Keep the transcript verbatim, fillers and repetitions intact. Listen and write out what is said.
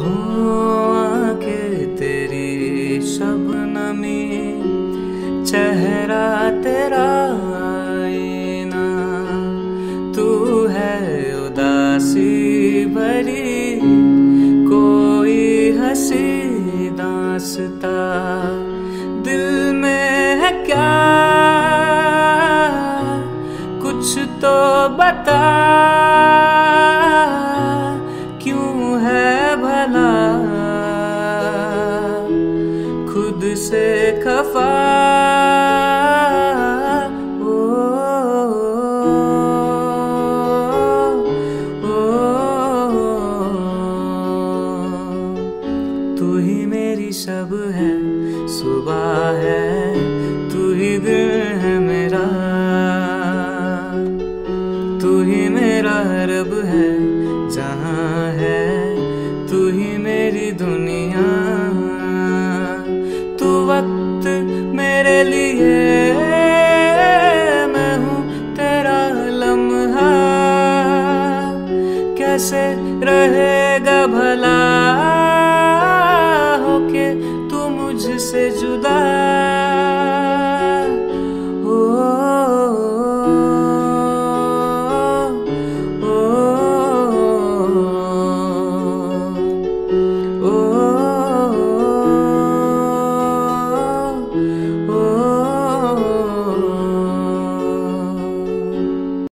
हूँ के तेरी शबनमी, चेहरा तेरा आईना, तू है उदासी भरी कोई हंसी दास्ता। दिल में है क्या कुछ तो बता, क्यों है भला खुद से खफा। ओ, ओ, ओ, तू ही मेरी शब है, सुबह है, तू ही दिन है मेरा, तू ही मेरा रब है जहाँ है, तू ही मेरी दुनिया। तू वक्त मेरे लिए, मैं हूँ तेरा लम्हा, कैसे रहेगा भला होके तू मुझसे जुदा।